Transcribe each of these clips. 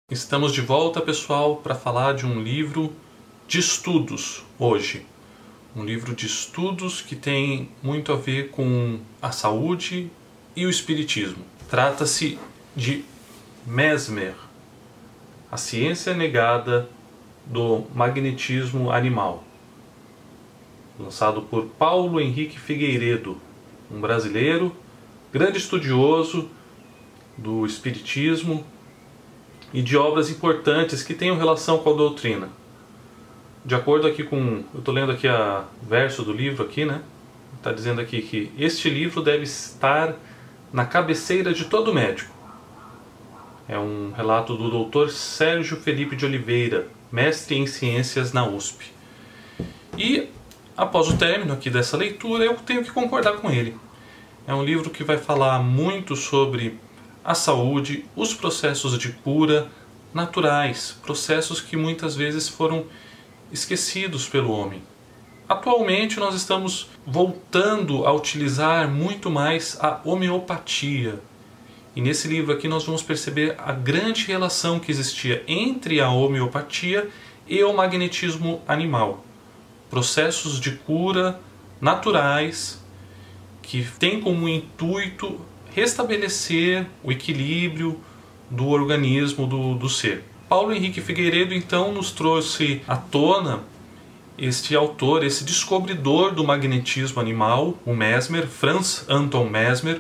Estamos de volta, pessoal, para falar de um livro de estudos hoje. Um livro de estudos que tem muito a ver com a saúde e o espiritismo. Trata-se de Mesmer, a ciência negada do magnetismo animal. Lançado por Paulo Henrique Figueiredo, um brasileiro, grande estudioso do espiritismo e de obras importantes que tenham relação com a doutrina. De acordo aqui com... eu estou lendo aqui o verso do livro aqui, né? Está dizendo aqui que este livro deve estar na cabeceira de todo médico. É um relato do Dr. Sérgio Felipe de Oliveira, mestre em ciências na USP. E, após o término aqui dessa leitura, eu tenho que concordar com ele. É um livro que vai falar muito sobre a saúde, os processos de cura naturais, processos que muitas vezes foram esquecidos pelo homem. Atualmente nós estamos voltando a utilizar muito mais a homeopatia. E nesse livro aqui nós vamos perceber a grande relação que existia entre a homeopatia e o magnetismo animal. Processos de cura naturais que têm como intuito restabelecer o equilíbrio do organismo do ser. Paulo Henrique Figueiredo então nos trouxe à tona este autor, esse descobridor do magnetismo animal, o Mesmer, Franz Anton Mesmer,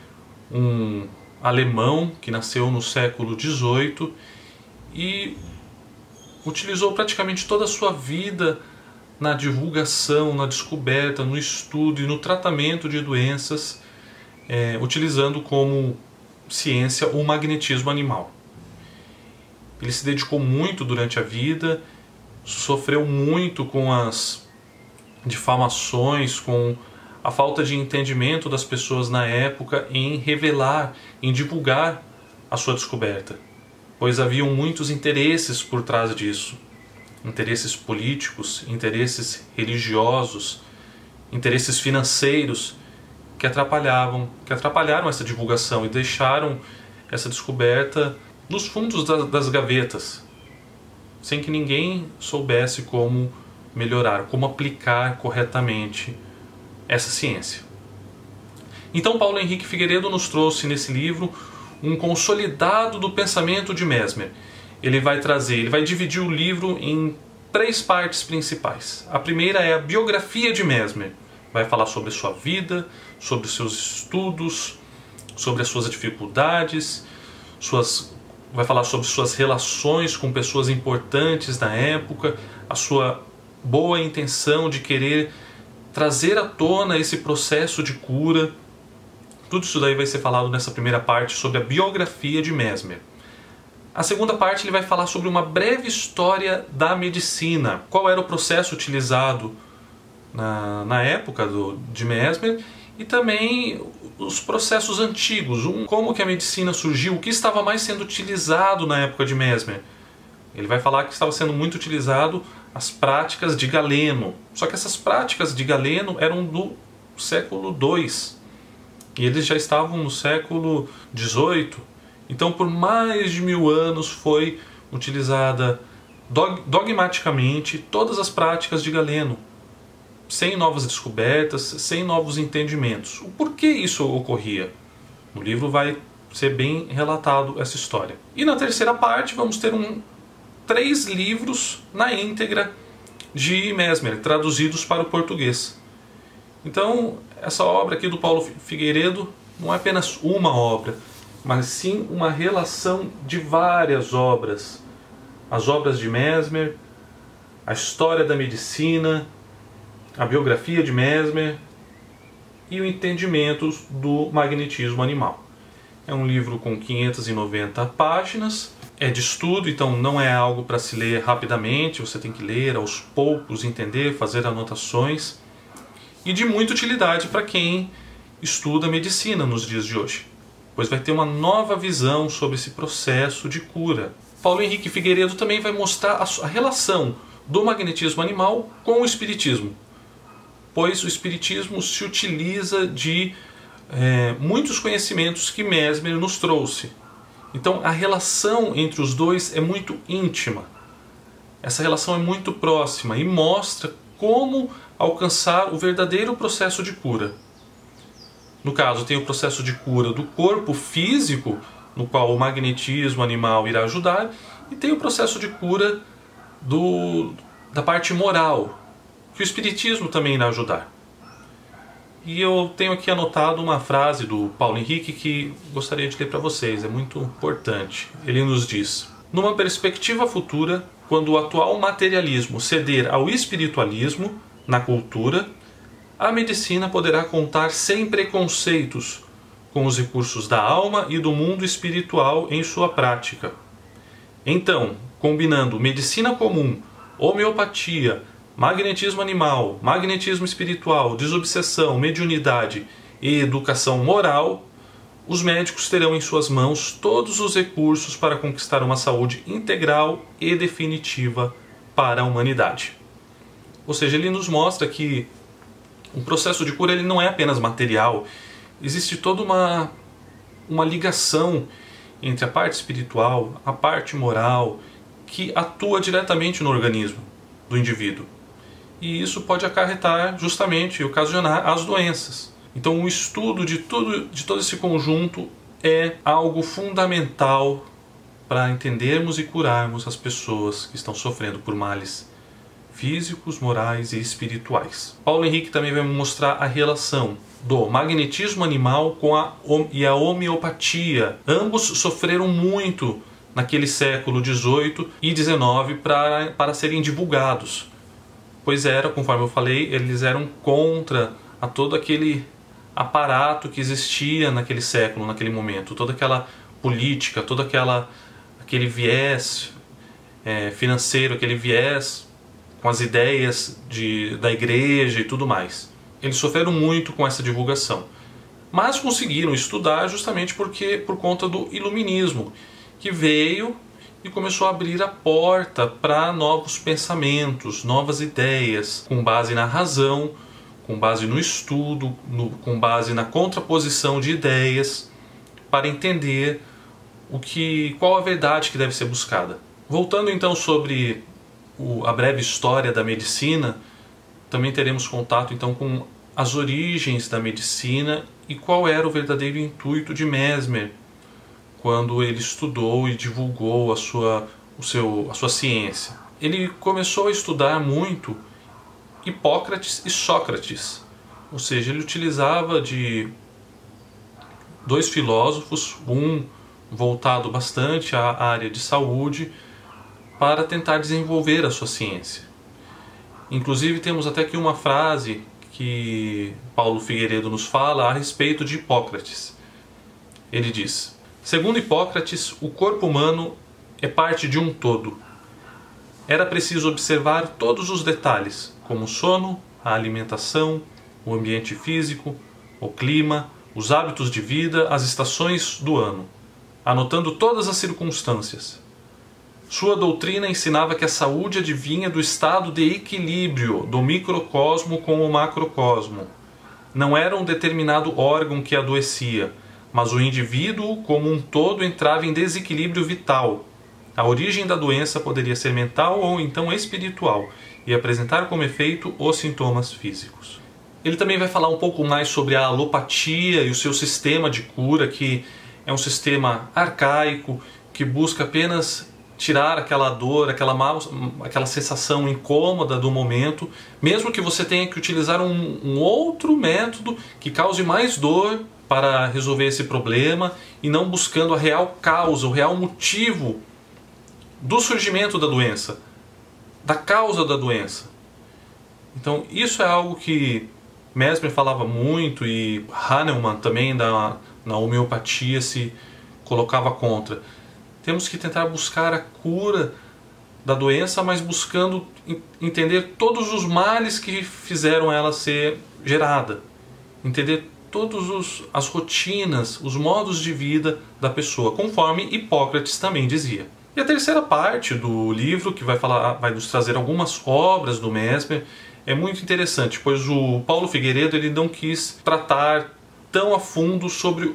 um alemão que nasceu no século XVIII e utilizou praticamente toda a sua vida na divulgação, na descoberta, no estudo e no tratamento de doenças, utilizando como ciência o magnetismo animal. Ele se dedicou muito durante a vida, sofreu muito com as difamações, com a falta de entendimento das pessoas na época em revelar, em divulgar a sua descoberta, pois haviam muitos interesses por trás disso, interesses políticos, interesses religiosos, interesses financeiros, que atrapalharam essa divulgação e deixaram essa descoberta nos fundos das gavetas, sem que ninguém soubesse como melhorar, como aplicar corretamente essa ciência. Então Paulo Henrique Figueiredo nos trouxe nesse livro um consolidado do pensamento de Mesmer. Ele vai dividir o livro em 3 partes principais. A primeira é a biografia de Mesmer. Vai falar sobre sua vida, sobre seus estudos, sobre as suas dificuldades, vai falar sobre suas relações com pessoas importantes na época, a sua boa intenção de querer trazer à tona esse processo de cura. Tudo isso daí vai ser falado nessa primeira parte sobre a biografia de Mesmer. A segunda parte ele vai falar sobre uma breve história da medicina. Qual era o processo utilizado na época de Mesmer e também os processos antigos, como que a medicina surgiu, o que estava mais sendo utilizado na época de Mesmer. Ele vai falar que estava sendo muito utilizado as práticas de Galeno, só que essas práticas de Galeno eram do século II e eles já estavam no século XVIII, então por mais de 1000 anos foi utilizada dogmaticamente todas as práticas de Galeno, sem novas descobertas, sem novos entendimentos. O porquê isso ocorria? No livro vai ser bem relatado essa história. E na terceira parte vamos ter 3 livros na íntegra de Mesmer, traduzidos para o português. Então, essa obra aqui do Paulo Figueiredo não é apenas uma obra, mas sim uma relação de várias obras. As obras de Mesmer, a história da medicina, a biografia de Mesmer e o entendimento do magnetismo animal. É um livro com 590 páginas, é de estudo, então não é algo para se ler rapidamente, você tem que ler aos poucos, entender, fazer anotações, e de muita utilidade para quem estuda medicina nos dias de hoje, pois vai ter uma nova visão sobre esse processo de cura. Paulo Henrique Figueiredo também vai mostrar a relação do magnetismo animal com o espiritismo, pois o espiritismo se utiliza de muitos conhecimentos que Mesmer nos trouxe. Então a relação entre os dois é muito íntima. Essa relação é muito próxima e mostra como alcançar o verdadeiro processo de cura. No caso, tem o processo de cura do corpo físico, no qual o magnetismo animal irá ajudar, e tem o processo de cura da parte moral, que o espiritismo também irá ajudar. E eu tenho aqui anotado uma frase do Paulo Henrique que gostaria de ler para vocês, é muito importante. Ele nos diz: numa perspectiva futura, quando o atual materialismo ceder ao espiritualismo na cultura, a medicina poderá contar sem preconceitos com os recursos da alma e do mundo espiritual em sua prática. Então, combinando medicina comum, homeopatia, magnetismo animal, magnetismo espiritual, desobsessão, mediunidade e educação moral, os médicos terão em suas mãos todos os recursos para conquistar uma saúde integral e definitiva para a humanidade. Ou seja, ele nos mostra que o processo de cura ele não é apenas material, existe toda uma ligação entre a parte espiritual, a parte moral, que atua diretamente no organismo do indivíduo. E isso pode acarretar justamente e ocasionar as doenças. Então o estudo de todo esse conjunto é algo fundamental para entendermos e curarmos as pessoas que estão sofrendo por males físicos, morais e espirituais. Paulo Henrique também vai mostrar a relação do magnetismo animal e a homeopatia. Ambos sofreram muito naquele século XVIII e XIX para serem divulgados. Pois conforme eu falei, eles eram contra a todo aquele aparato que existia naquele século, naquele momento, toda aquela política, todo aquele viés financeiro, aquele viés com as ideias da igreja e tudo mais. Eles sofreram muito com essa divulgação, mas conseguiram estudar justamente por conta do iluminismo, que veio e começou a abrir a porta para novos pensamentos, novas ideias, com base na razão, com base no estudo, com base na contraposição de ideias, para entender qual a verdade que deve ser buscada. Voltando então sobre a breve história da medicina, também teremos contato então com as origens da medicina e qual era o verdadeiro intuito de Mesmer quando ele estudou e divulgou a sua ciência. Ele começou a estudar muito Hipócrates e Sócrates, ou seja, ele utilizava de dois filósofos, um voltado bastante à área de saúde, para tentar desenvolver a sua ciência. Inclusive temos até aqui uma frase que Paulo Figueiredo nos fala a respeito de Hipócrates. Ele diz: segundo Hipócrates, o corpo humano é parte de um todo. Era preciso observar todos os detalhes, como o sono, a alimentação, o ambiente físico, o clima, os hábitos de vida, as estações do ano, anotando todas as circunstâncias. Sua doutrina ensinava que a saúde advinha do estado de equilíbrio do microcosmo com o macrocosmo. Não era um determinado órgão que adoecia, mas o indivíduo como um todo entrava em desequilíbrio vital. A origem da doença poderia ser mental ou então espiritual e apresentar como efeito os sintomas físicos. Ele também vai falar um pouco mais sobre a alopatia e o seu sistema de cura, que é um sistema arcaico, que busca apenas tirar aquela dor, aquela sensação incômoda do momento, mesmo que você tenha que utilizar um outro método que cause mais dor para resolver esse problema, e não buscando a real causa, o real motivo do surgimento da doença, da causa da doença. Então isso é algo que Mesmer falava muito, e Hahnemann também na homeopatia se colocava contra. Temos que tentar buscar a cura da doença, mas buscando entender todos os males que fizeram ela ser gerada. Entender todas as rotinas, os modos de vida da pessoa, conforme Hipócrates também dizia. E a terceira parte do livro, que vai nos trazer algumas obras do Mesmer, é muito interessante, pois o Paulo Figueiredo ele não quis tratar tão a fundo sobre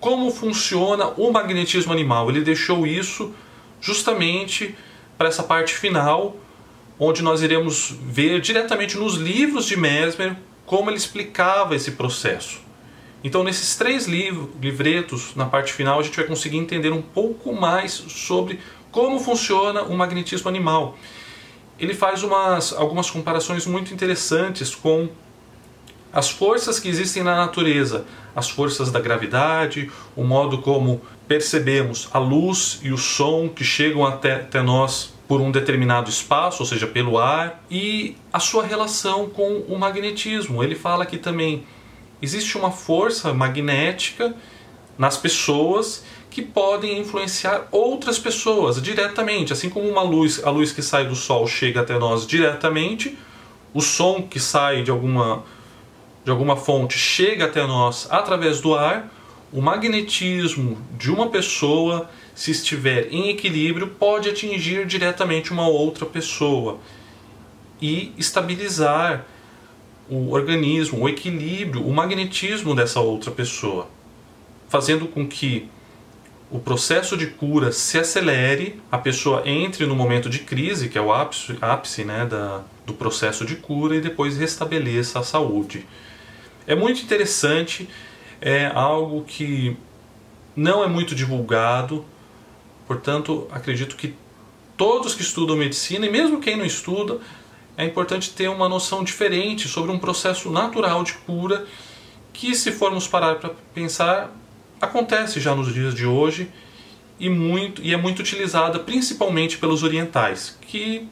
como funciona o magnetismo animal. Ele deixou isso justamente para essa parte final, onde nós iremos ver diretamente nos livros de Mesmer como ele explicava esse processo. Então, nesses 3 livretos, na parte final, a gente vai conseguir entender um pouco mais sobre como funciona o magnetismo animal. Ele faz algumas comparações muito interessantes com as forças que existem na natureza, as forças da gravidade, o modo como percebemos a luz e o som que chegam até nós por um determinado espaço, ou seja, pelo ar, e a sua relação com o magnetismo. Ele fala que também existe uma força magnética nas pessoas que podem influenciar outras pessoas diretamente, assim como a luz que sai do sol chega até nós diretamente, o som que sai de alguma fonte chega até nós através do ar. O magnetismo de uma pessoa, se estiver em equilíbrio, pode atingir diretamente uma outra pessoa e estabilizar o organismo, o equilíbrio, o magnetismo dessa outra pessoa, fazendo com que o processo de cura se acelere, a pessoa entre no momento de crise, que é o ápice né, do processo de cura, e depois restabeleça a saúde. É muito interessante, é algo que não é muito divulgado, portanto, acredito que todos que estudam medicina, e mesmo quem não estuda, é importante ter uma noção diferente sobre um processo natural de cura que, se formos parar para pensar, acontece já nos dias de hoje e é muito utilizada principalmente pelos orientais, que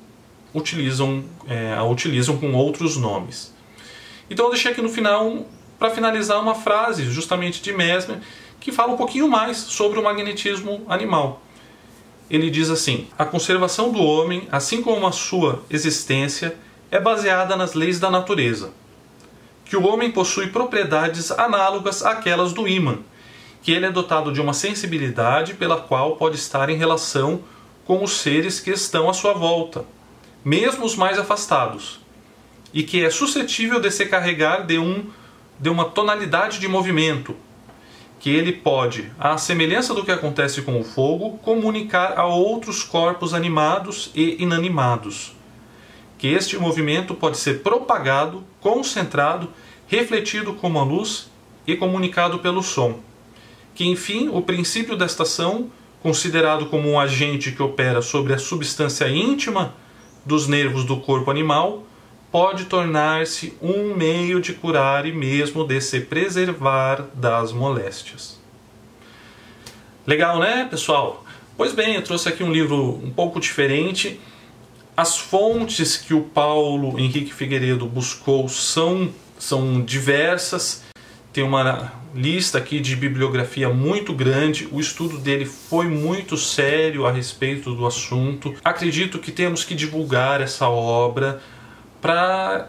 a utilizam com outros nomes. Então eu deixei aqui no final, para finalizar, uma frase justamente de Mesmer, que fala um pouquinho mais sobre o magnetismo animal. Ele diz assim: a conservação do homem, assim como a sua existência, é baseada nas leis da natureza, que o homem possui propriedades análogas àquelas do ímã, que ele é dotado de uma sensibilidade pela qual pode estar em relação com os seres que estão à sua volta, mesmo os mais afastados, e que é suscetível de se carregar de uma tonalidade de movimento, que ele pode, à semelhança do que acontece com o fogo, comunicar a outros corpos animados e inanimados, que este movimento pode ser propagado, concentrado, refletido como a luz e comunicado pelo som, que enfim o princípio desta ação, considerado como um agente que opera sobre a substância íntima dos nervos do corpo animal, pode tornar-se um meio de curar e mesmo de se preservar das moléstias. Legal, né, pessoal? Pois bem, eu trouxe aqui um livro um pouco diferente. As fontes que o Paulo Henrique Figueiredo buscou são diversas. Tem uma lista aqui de bibliografia muito grande. O estudo dele foi muito sério a respeito do assunto. Acredito que temos que divulgar essa obra para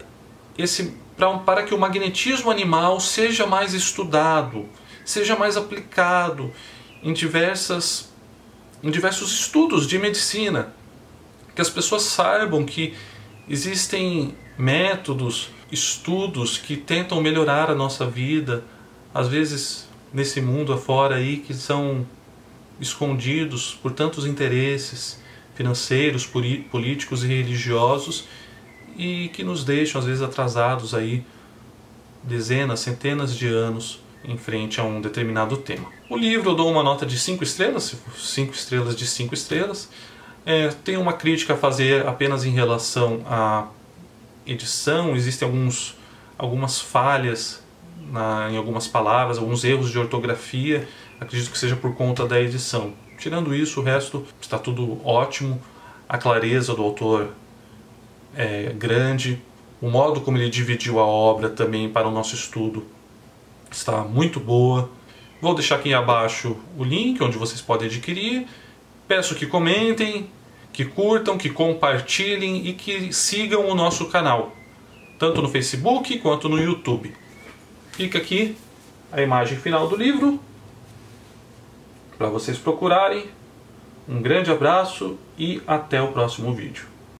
que o magnetismo animal seja mais estudado, seja mais aplicado em diversos estudos de medicina, que as pessoas saibam que existem métodos, estudos que tentam melhorar a nossa vida, às vezes nesse mundo afora aí, que são escondidos por tantos interesses financeiros, políticos e religiosos, e que nos deixam às vezes atrasados aí dezenas, centenas de anos em frente a um determinado tema. O livro eu dou uma nota de 5 estrelas, 5 estrelas de 5 estrelas. Tem uma crítica a fazer apenas em relação à edição. Existem algumas falhas em algumas palavras, alguns erros de ortografia. Acredito que seja por conta da edição. Tirando isso, o resto está tudo ótimo. A clareza do autor é grande, o modo como ele dividiu a obra também para o nosso estudo está muito boa. Vou deixar aqui abaixo o link onde vocês podem adquirir. Peço que comentem, que curtam, que compartilhem e que sigam o nosso canal, tanto no Facebook quanto no YouTube. Fica aqui a imagem final do livro para vocês procurarem. Um grande abraço e até o próximo vídeo.